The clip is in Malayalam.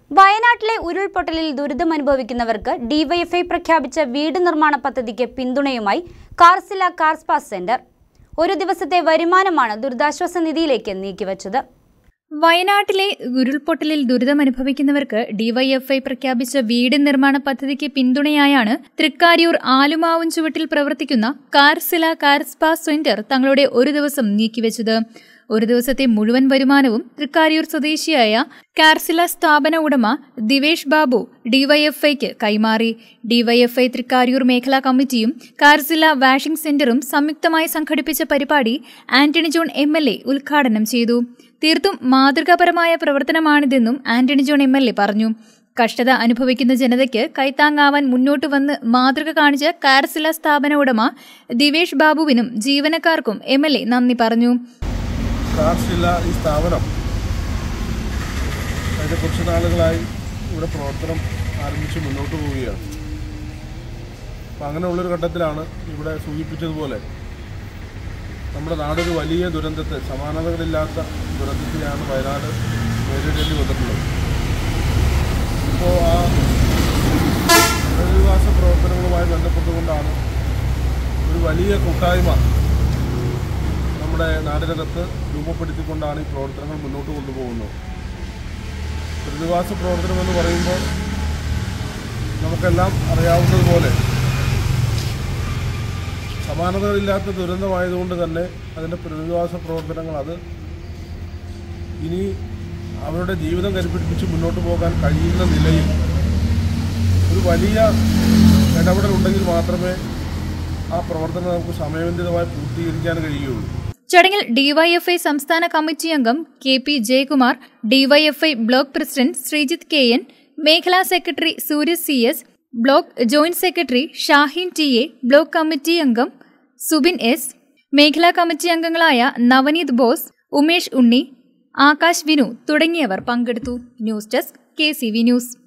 വയനാട്ടിലെ ഉരുൾപൊട്ടലിൽ ദുരിതമനുഭവിക്കുന്നവർക്ക് ഡിവൈഎഫ്ഐ പ്രഖ്യാപിച്ച വീട് നിർമ്മാണ പദ്ധതിക്ക് പിന്തുണയുമായി കാർസില കാർ സ്പാസ് സെന്റർ. ഒരു ദിവസത്തെ വരുമാനമാണ് ദുരിതാശ്വാസ നിധിയിലേക്ക് നീക്കിവച്ചത്. വയനാട്ടിലെ ഉരുൾപൊട്ടലിൽ ദുരിതമനുഭവിക്കുന്നവർക്ക് ഡിവൈഎഫ്ഐ പ്രഖ്യാപിച്ച വീട് നിർമ്മാണ പദ്ധതിക്ക് പിന്തുണയായാണ് തൃക്കാര്യൂർ ആലുമാവുംചുവട്ടിൽ പ്രവർത്തിക്കുന്ന കാർസില കാർ സ്പാസ് സെന്റർ തങ്ങളുടെ ഒരു ദിവസം നീക്കിവച്ചത്. ഒരു ദിവസത്തെ മുഴുവൻ വരുമാനവും തൃക്കാര്യൂർ സ്വദേശിയായ കാർസില സ്ഥാപന ഉടമ ദിവേഷ് ബാബു ഡിവൈഎഫ്ഐക്ക് കൈമാറി. ഡിവൈഎഫ്ഐ തൃക്കാര്യൂർ മേഖലാ കമ്മിറ്റിയും കാർസില വാഷിംഗ് സെന്ററും സംയുക്തമായി സംഘടിപ്പിച്ച പരിപാടി ആന്റണി ജോൺ MLA ഉദ്ഘാടനം ചെയ്തു. തീർത്തും മാതൃകാപരമായ പ്രവർത്തനമാണിതെന്നും ആന്റണി ജോൺ MLA പറഞ്ഞു. കഷ്ടത അനുഭവിക്കുന്ന ജനതയ്ക്ക് കൈത്താങ്ങാവാൻ മുന്നോട്ട് വന്ന് മാതൃക കാണിച്ച കാർസില സ്ഥാപന ഉടമ ദിവേഷ് ബാബുവിനും ജീവനക്കാർക്കും MLA നന്ദി പറഞ്ഞു. കാർസില ഈ സ്ഥാപനം അതിൻ്റെ കുറച്ച് നാളുകളായി ഇവിടെ പ്രവർത്തനം ആരംഭിച്ച് മുന്നോട്ട് പോവുകയാണ്. അപ്പം അങ്ങനെയുള്ളൊരു ഘട്ടത്തിലാണ് ഇവിടെ സൂചിപ്പിച്ചതുപോലെ നമ്മുടെ നാടൊരു വലിയ ദുരന്തത്തെ, സമാനതകളില്ലാത്ത ദുരന്തത്തിലാണ് വയനാട് നേരിടേണ്ടി വന്നിട്ടുള്ളത്. ഇപ്പോൾ ആ പുനരധിവാസ പ്രവർത്തനങ്ങളുമായി ബന്ധപ്പെട്ടുകൊണ്ടാണ് ഒരു വലിയ കൂട്ടായ്മ നമ്മുടെ നാടിനകത്ത് രൂപപ്പെടുത്തിക്കൊണ്ടാണ് ഈ പ്രവർത്തനങ്ങൾ മുന്നോട്ട് കൊണ്ടുപോകുന്നത്. പുനരധിവാസ പ്രവർത്തനം എന്ന് പറയുമ്പോൾ നമുക്കെല്ലാം അറിയാവുന്നതുപോലെ സമാനതകളില്ലാത്ത ദുരന്തമായതുകൊണ്ട് തന്നെ അതിൻ്റെ പുനരധിവാസ പ്രവർത്തനങ്ങൾ അത് ഇനി അവരുടെ ജീവിതം കരുപിടിപ്പിച്ച് മുന്നോട്ട് പോകാൻ കഴിയുന്ന നിലയിൽ ഒരു വലിയ ഇടപെടലുണ്ടെങ്കിൽ മാത്രമേ ആ പ്രവർത്തനം നമുക്ക് സമയബന്ധിതമായി പൂർത്തീകരിക്കാൻ കഴിയുകയുള്ളൂ. ചടങ്ങിൽ ഡിവൈഎഫ്ഐ സംസ്ഥാന കമ്മിറ്റി അംഗം KP Jayakumar, DYFI block president Sreejith KN, മേഖലാ secretary Surya CS, block joint secretary Shahin TA, block committee അംഗം സുബിൻ S, മേഖലാ കമ്മിറ്റി അംഗങ്ങളായ നവനീത് ബോസ്, ഉമേഷ് ഉണ്ണി, ആകാശ് വിനു തുടങ്ങിയവർ പങ്കെടുത്തു. News desk KCV news.